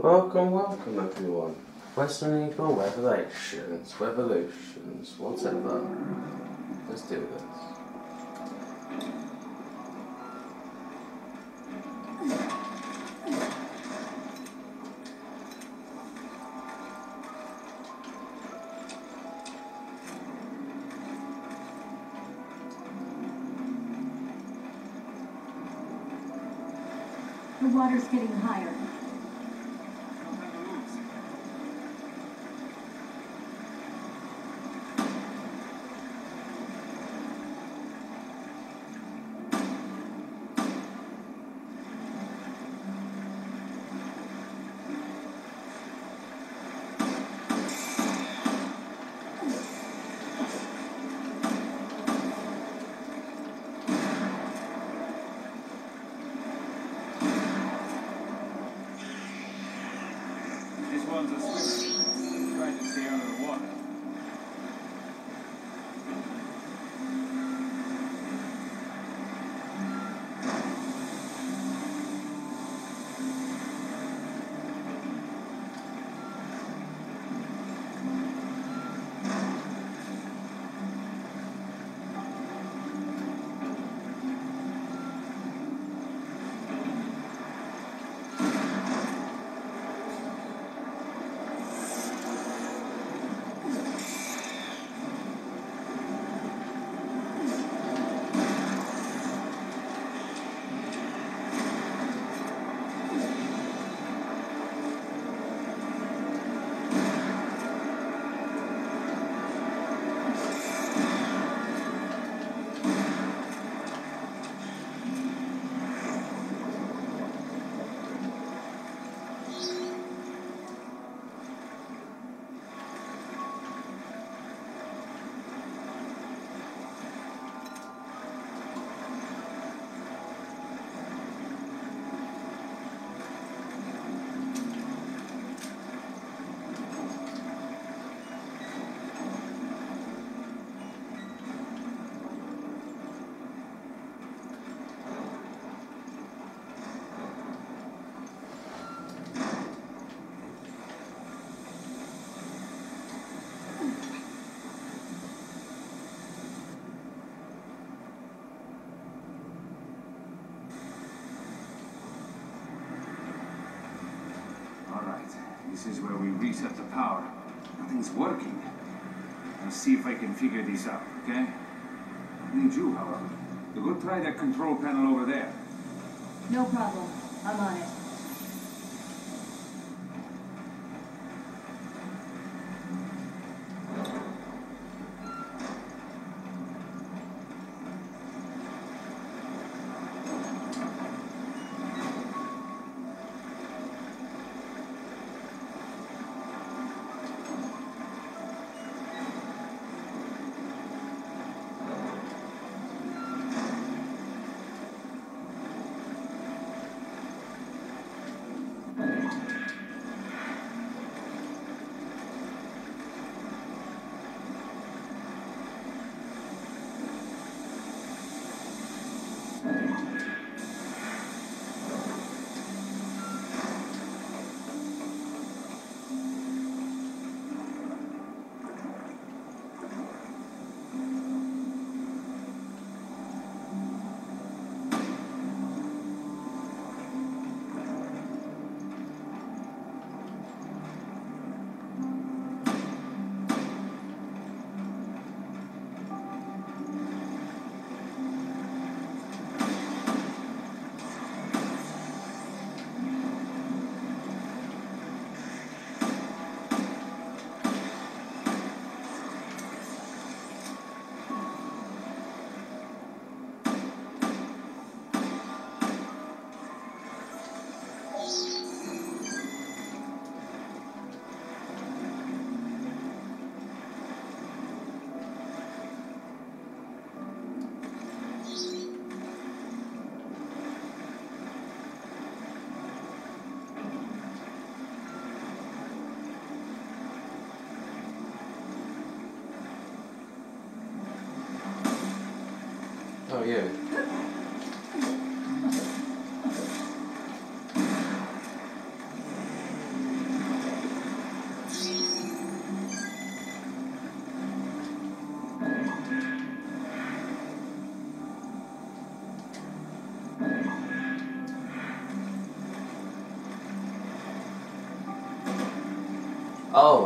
Welcome, welcome everyone. Western Eagle Revelations, Revolutions, whatever. Let's do this. The water's getting higher. This one's a swimmer, trying to stay under the water. This is where we reset the power. Nothing's working. I'll see if I can figure this out, okay? I need you, however. To go try that control panel over there. No problem. I'm on it. Oh yeah. Oh,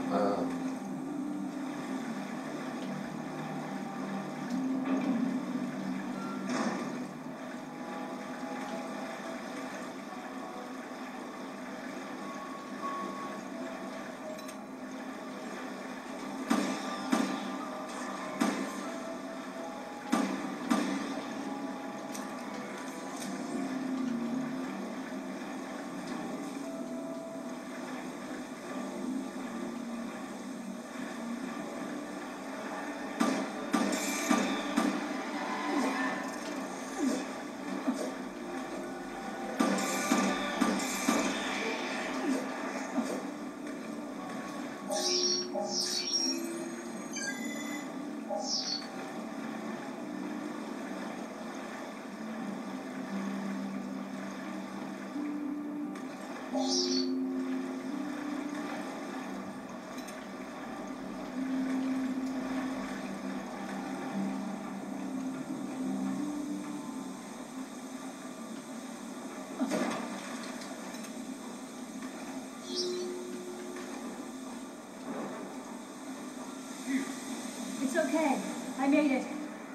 It's okay. I made it.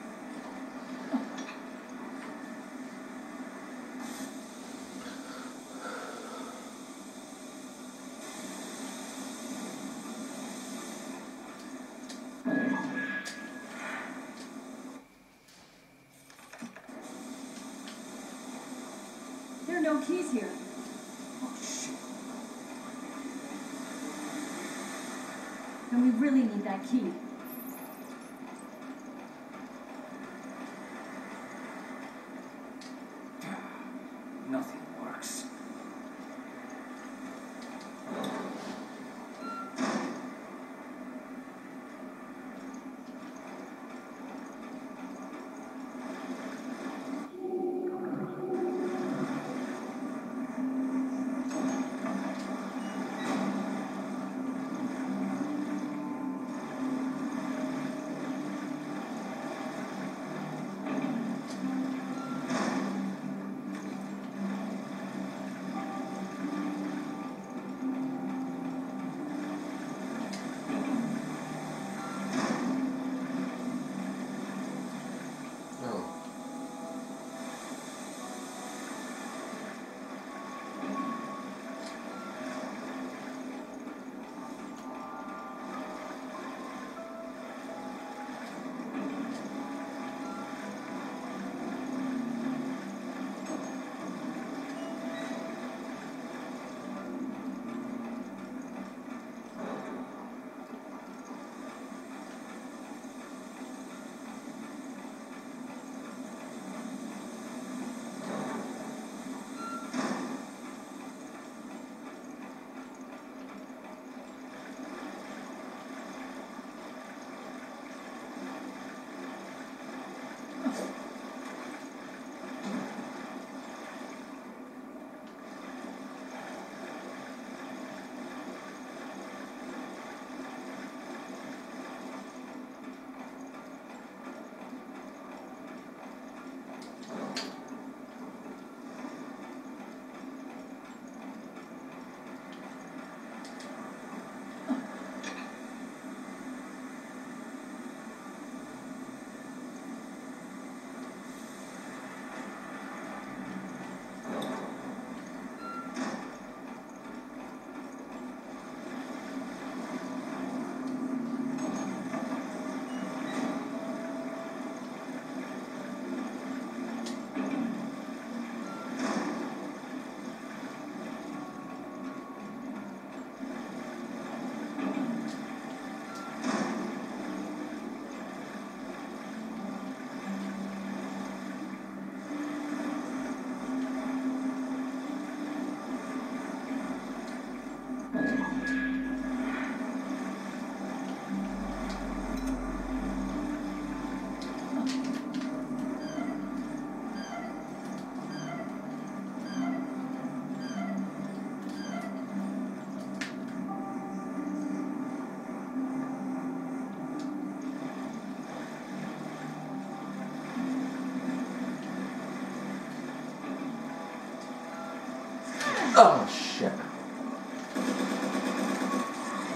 There are no keys here. Oh, shit. And we really need that key. Nothing works. oh shit.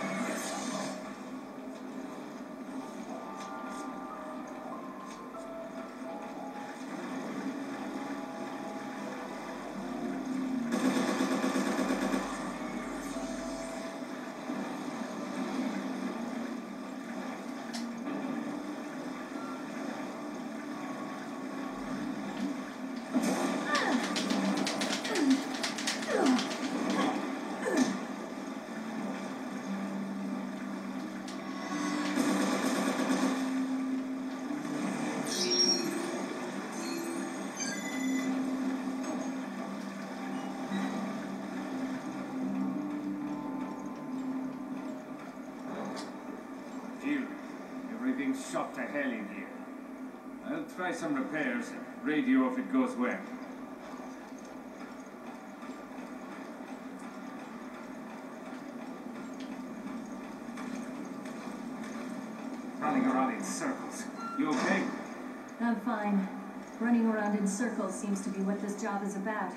everything's shot to hell in here. I'll try some repairs and radio if it goes well. Running around in circles. You okay? I'm fine. Running around in circles seems to be what this job is about.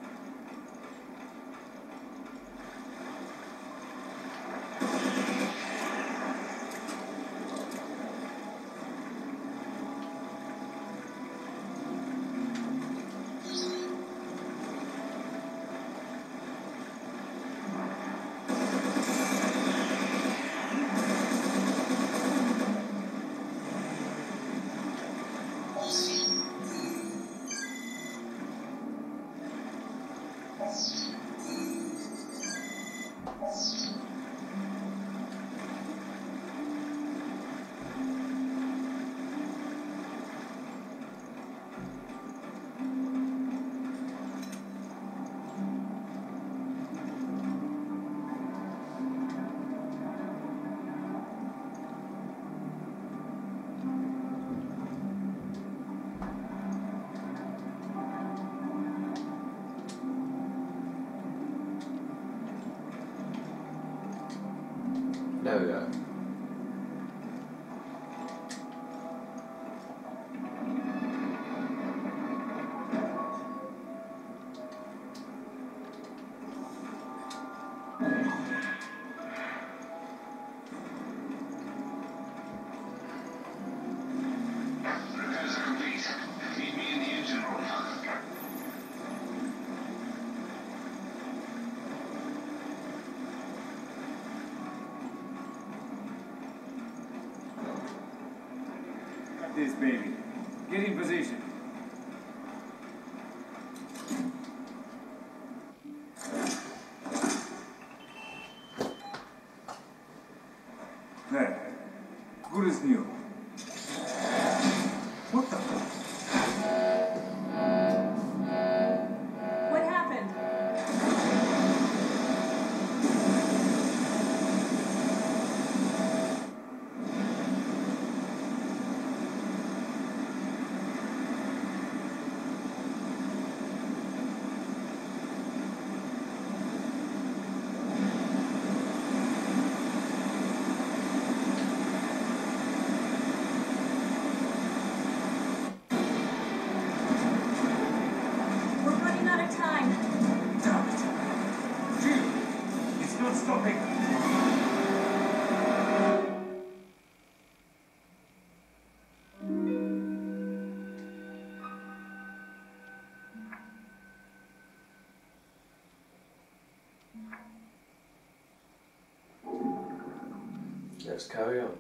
There we go. Repairs are complete. Meet me in the engine room. Got this, baby. Get in position. There. Good as new. What the? What happened? We're running out of time. Damn it. Jill, it's not stopping. Let's carry on.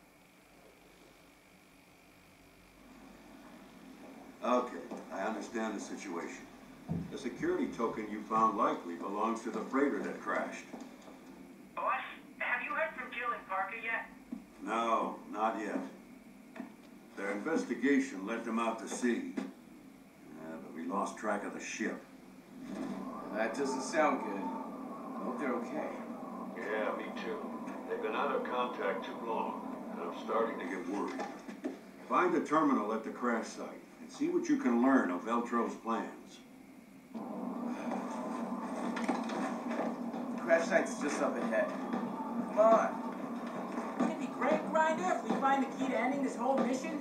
Okay, I understand the situation. The security token you found likely belongs to the freighter that crashed. Boss, have you heard from Jill and Parker yet? No, not yet. Their investigation led them out to sea. But we lost track of the ship. That doesn't sound good. I hope they're okay. Yeah, me too. They've been out of contact too long, and I'm starting to get worried. Find the terminal at the crash site and see what you can learn of Veltro's plans. Crash site's just up ahead. Come on. Wouldn't it be great, Grinder, if we find the key to ending this whole mission?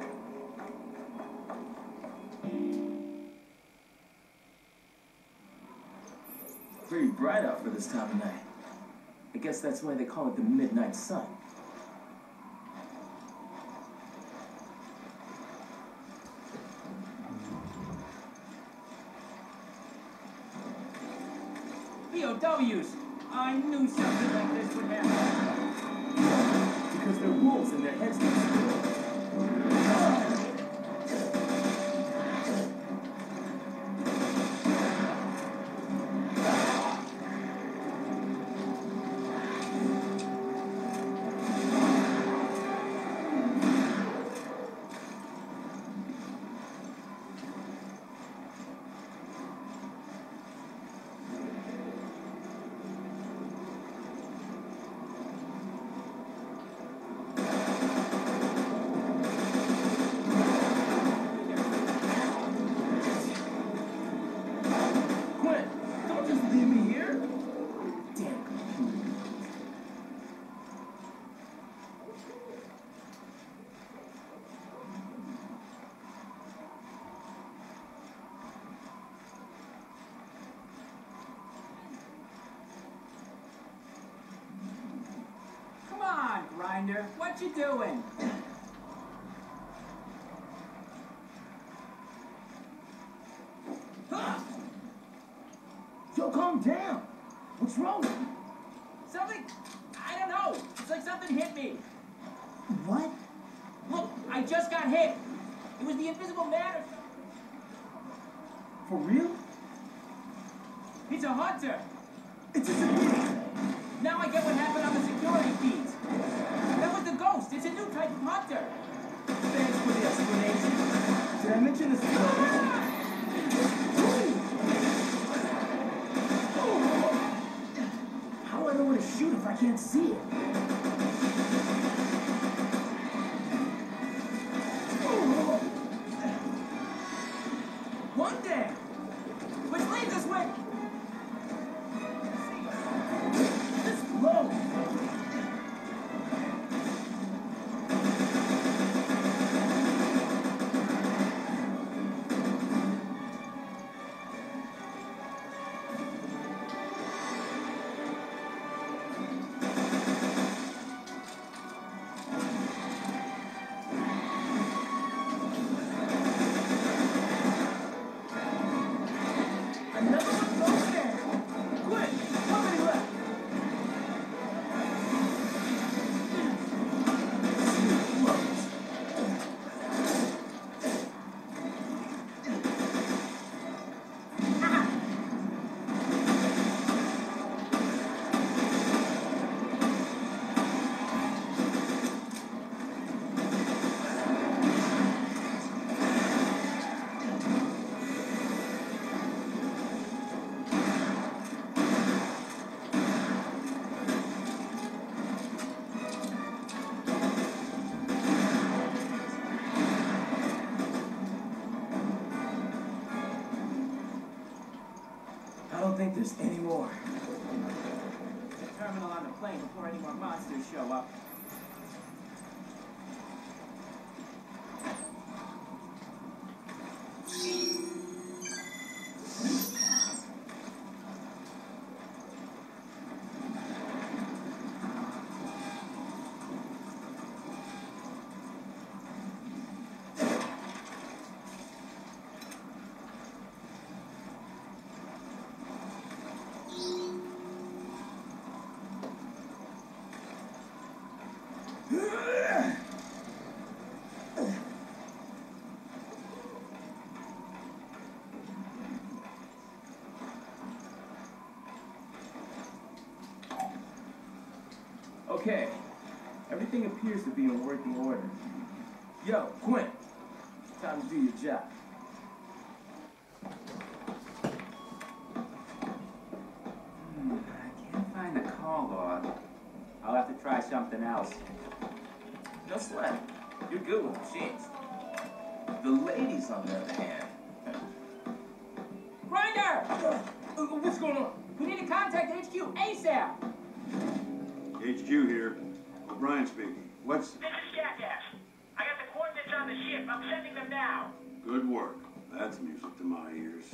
Pretty bright out for this time of night. I guess that's why they call it the Midnight Sun. POWs! I knew something like this would happen. Because they're wolves and their heads don't split. What you doing? Yo, calm down. What's wrong? Something, I don't know. It's like something hit me. What? Look, I just got hit. It was the Invisible Man or something. For real? He's a hunter. It's a civilian. Now I get what happened on the security feeds. That was the ghost. It's a new type of hunter. Thanks for the explanation. Did I mention this before? How do I know where to shoot if I can't see it? One day, which leads us with This low. Another one goes there. Quick, how many left? I don't think there's any more. terminal on the plane before any more monsters show up. Okay, everything appears to be in working order. Yo, Quinn, time to do your job. I can't find the call log. I'll have to try something else. No sweat. You're good with machines. The ladies, on the other hand. Grinder! What's going on? We need to contact HQ ASAP! HQ here. O'Brien speaking. What's... This is Jackass. I got the coordinates on the ship. I'm sending them now. Good work. That's music to my ears.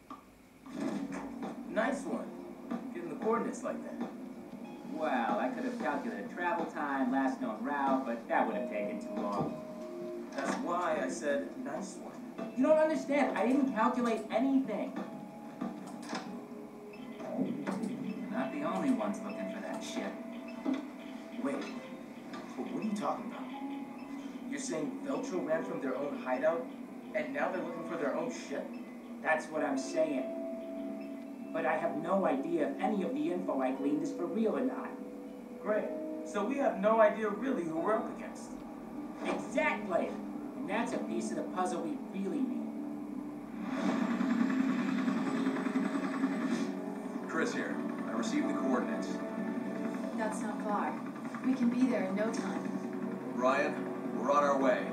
Nice one. Getting the coordinates like that. Well, I could have calculated travel time, last known route, but that would have taken too long. That's why I said nice one. You don't understand. I didn't calculate anything. You're not the only ones looking for that ship. Wait, what are you talking about? You're saying Veltro ran from their own hideout, and now they're looking for their own ship? That's what I'm saying. But I have no idea if any of the info I gleaned is for real or not. Great. So we have no idea really who we're up against. Exactly! And that's a piece of the puzzle we really need. Chris here. I received the coordinates. That's not far. We can be there in no time. Ryan, we're on our way.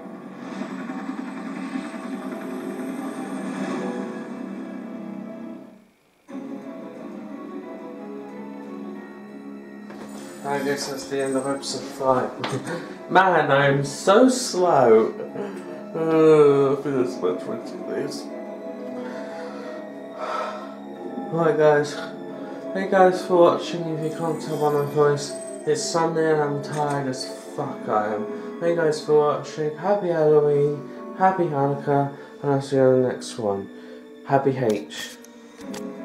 I guess that's the end of episode 5. Man, I am so slow. I feel it's about 20 days. Alright guys, thank you guys for watching. If you can't tell by my voice, it's Sunday and I'm tired as fuck I am. Thank you guys for watching. Happy Halloween, happy Hanukkah, and I'll see you on the next one. Happy H.